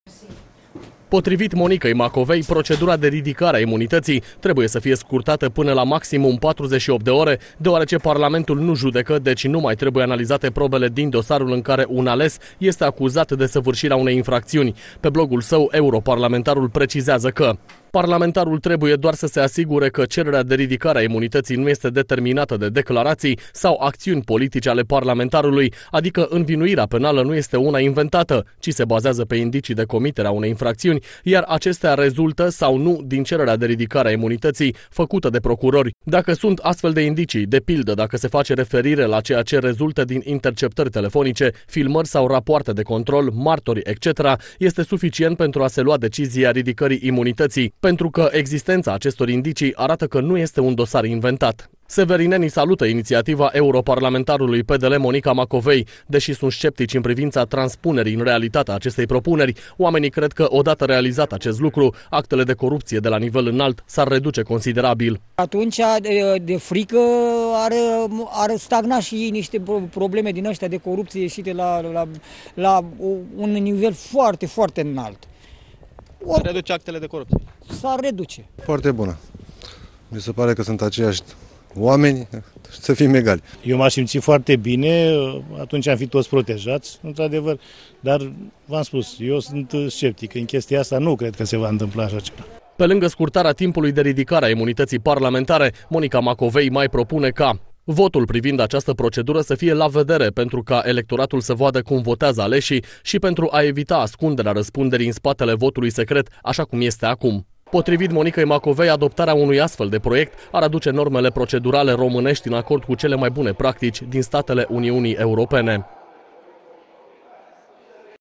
Potrivit Monicăi Macovei, procedura de ridicare a imunității trebuie să fie scurtată până la maximum 48 de ore, deoarece Parlamentul nu judecă, deci nu mai trebuie analizate probele din dosarul în care un ales este acuzat de săvârșirea unei infracțiuni. Pe blogul său, europarlamentarul precizează că parlamentarul trebuie doar să se asigure că cererea de ridicare a imunității nu este determinată de declarații sau acțiuni politice ale parlamentarului, adică învinuirea penală nu este una inventată, ci se bazează pe indicii de comitere a unei infracțiuni, iar acestea rezultă sau nu din cererea de ridicare a imunității făcută de procurori. Dacă sunt astfel de indicii, de pildă dacă se face referire la ceea ce rezultă din interceptări telefonice, filmări sau rapoarte de control, martori, etc., este suficient pentru a se lua decizia ridicării imunității, pentru că existența acestor indicii arată că nu este un dosar inventat. Severinenii salută inițiativa europarlamentarului PDL Monica Macovei. Deși sunt sceptici în privința transpunerii în realitate a acestei propuneri, oamenii cred că odată realizat acest lucru, actele de corupție de la nivel înalt s-ar reduce considerabil. Atunci de frică ar stagna și ei niște probleme din ăștia de corupție ieșite la un nivel foarte, foarte înalt. S-ar reduce actele de corupție. S-ar reduce. Foarte bună. Mi se pare că sunt aceiași oameni, să fim egali. Eu m-aș simți foarte bine, atunci am fi toți protejați, într-adevăr, dar v-am spus, eu sunt sceptic. În chestia asta nu cred că se va întâmpla așa ceva. Pe lângă scurtarea timpului de ridicare a imunității parlamentare, Monica Macovei mai propune ca votul privind această procedură să fie la vedere pentru ca electoratul să vadă cum votează aleșii și pentru a evita ascunderea răspunderii în spatele votului secret, așa cum este acum. Potrivit Monicăi Macovei, adoptarea unui astfel de proiect ar aduce normele procedurale românești în acord cu cele mai bune practici din statele Uniunii Europene.